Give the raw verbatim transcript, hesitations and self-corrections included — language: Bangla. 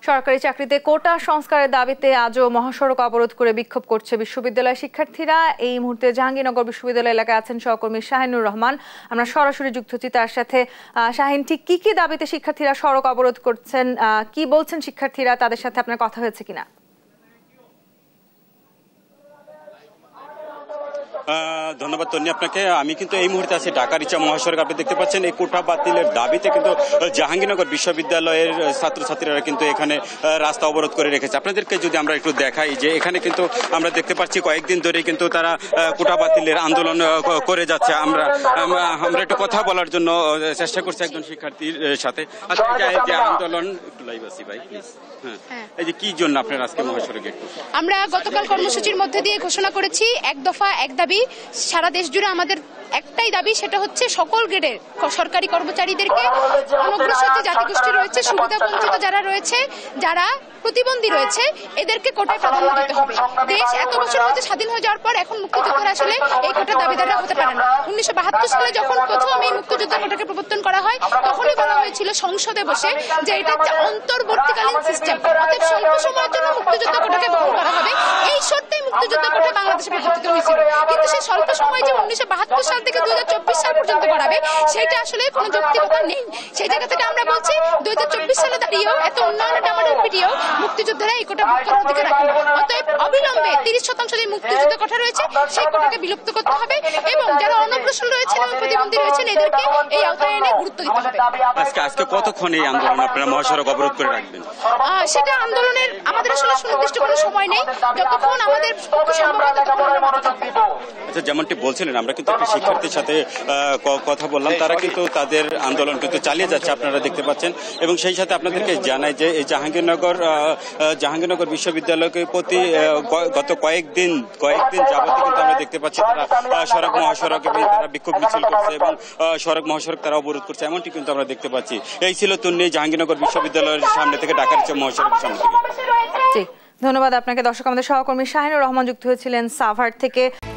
সরকারি চাকরিতে কোটা সংস্কারের দাবিতে আজও মহাসড়ক অবরোধ করে বিক্ষোভ করছে বিশ্ববিদ্যালয় শিক্ষার্থীরা। এই মুহূর্তে জাহাঙ্গীরনগর বিশ্ববিদ্যালয় এলাকায় আছেন সহকর্মী শাহিনুর রহমান। আমরা সরাসরি যুক্ত হচ্ছি তার সাথে। শাহিন, ঠিক কি কি দাবিতে শিক্ষার্থীরা সড়ক অবরোধ করছেন, কি বলছেন শিক্ষার্থীরা, তাদের সাথে আপনার কথা হয়েছে কিনা? ধন্যবাদ তন্নি আপনাকে। আমি কিন্তু এই মুহূর্তে আছি ঢাকা রিচা মহাসড়ক। আপনি দেখতে পাচ্ছেন এই কোটা বাতিলের দাবিতে কিন্তু জাহাঙ্গীরনগর বিশ্ববিদ্যালয়ের ছাত্রছাত্রীরা কিন্তু এখানে রাস্তা অবরোধ করে রেখেছে। আপনাদেরকে যদি আমরা একটু দেখাই যে এখানে কিন্তু আমরা দেখতে পাচ্ছি কয়েকদিন ধরে কিন্তু তারা কোটা বাতিলের আন্দোলন করে যাচ্ছে। আমরা আমরা একটু কথা বলার জন্য চেষ্টা করছি একজন শিক্ষার্থীর সাথে। আচ্ছা, যে আন্দোলন একটু লাইভ আসি ভাই প্লিজ। হ্যাঁ, এই যে কি জন্য আপনারা আজকে মহাসড়কে? আমরা গতকাল কর্মসূচির মধ্যে দিয়ে ঘোষণা করেছি এক দফা এক দাবি। সারা দেশ জুড়ে আমাদের একটাই দাবি, সেটা হচ্ছে সকল গ্রেডের সরকারি কর্মচারীদেরকে অনগ্রসর যে জাতিগোষ্ঠী রয়েছে, সুবিধা বঞ্চিত যারা রয়েছে, যারা প্রতিবন্ধী রয়েছে, এদেরকে কোটায় প্রাধান্য দিতে হবে। দেশ এত বছর হচ্ছে স্বাধীন হয়ে যাওয়ার পর এখন মুক্তিযোদ্ধারা আসলে এই কোটার দাবিদাররা হতে পারে না। উনিশশো বাহাত্তর সালে যখন প্রথম এই মুক্তিযোদ্ধা কোটাকে প্রবর্তন করা হয় তখনই বলা হয়েছিল সংসদে বসে যে এটা একটা অন্তর্বর্তীকালীন সিস্টেম, অর্থাৎ স্বল্প সময়ের জন্য মুক্তিযোদ্ধা কোটাকে বহন করা হবে। এই শর্তে মুক্তিযোদ্ধা কোটা বাংলাদেশে প্রবর্তিত হয়েছিল। কিন্তু সেই স্বল্প সময় যে উনিশশো বাহাত্তর সাল থেকে দুই হাজার চব্বিশ সাল পর্যন্ত করাবে, সেটা আসলে কোনো যৌক্তিকতা নেই। সেই জায়গা থেকে আমরা বলছি দুই হাজার চব্বিশ সালে দাঁড়িয়েও এত উন্নয়নের আমাদের পিটিয়েও মুক্তিযোদ্ধারা এই কোটা ভোগ করার অধিকার রাখেন। অতএব অবিলম্বে তিরিশ শতাংশ যে মুক্তিযুদ্ধ কোটা রয়েছে সেই কোটাকে বিলুপ্ত করতে হবে এবং যারা অনগ্রসর রয়েছেন এবং প্রতিবন্ধী রয়েছেন এদেরকে এই আওতায় এনে গুরুত্ব দিতে হবে। আজকে আজকে কতক্ষণ এই আন্দোলন আপনারা মহাসড়ক অবরোধ করে রাখবেন? সেটা আন্দোলনের আমাদের আসলে সুনির্দিষ্ট কোনো সময় নেই, যতক্ষণ আমাদের আচ্ছা, যেমনটি বলছিলেন আমরা কিন্তু একটা শিক্ষার্থীর সাথে কথা বললাম, তারা কিন্তু তাদের আন্দোলন কিন্তু চালিয়ে যাচ্ছে আপনারা দেখতে পাচ্ছেন। এবং সেই সাথে আপনাদেরকে জানাই যে এই জাহাঙ্গীরনগর জাহাঙ্গীরনগর বিশ্ববিদ্যালয়কে প্রতি গত কয়েকদিন কয়েকদিন যাবতীয় কিন্তু আমরা দেখতে পাচ্ছি তারা সড়ক মহাসড়ক এবং তারা বিক্ষোভ মিছিল করছে এবং সড়ক মহাসড়ক তারা অবরোধ করছে, এমনটি কিন্তু আমরা দেখতে পাচ্ছি। এই ছিল তুন্নি জাহাঙ্গীরনগর বিশ্ববিদ্যালয়ের সামনে থেকে ঢাকা রিচা মহাসড়কের সামনে থেকে। ধন্যবাদ আপনাকে। দর্শক, আমাদের সহকর্মী শাহিনুর রহমান যুক্ত হয়েছিলেন সাভার থেকে।